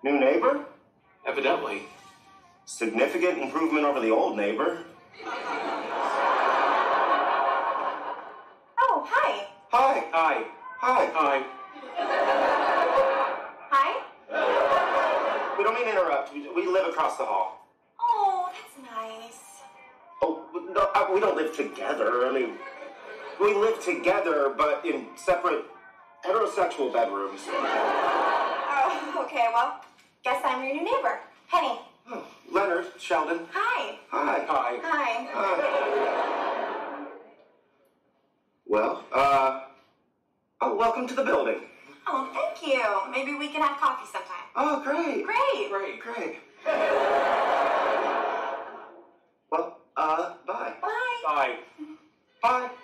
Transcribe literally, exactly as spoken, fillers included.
New neighbor? Evidently. Significant improvement over the old neighbor. Oh, hi. Hi. Hi. Hi. Hi. Hi? We don't mean to interrupt. We, we live across the hall. Oh, that's nice. Oh, no, uh, we don't live together. I mean, we live together, but in separate heterosexual bedrooms. Oh, okay, well, guess I'm your new neighbor, Penny. Oh, Leonard, Sheldon. Hi. Hi. Hi. Hi. Hi. Well, uh, oh, welcome to the building. Oh, thank you. Maybe we can have coffee sometime. Oh, great. Great. Great, great. Well, uh, bye. Bye. Bye. Bye.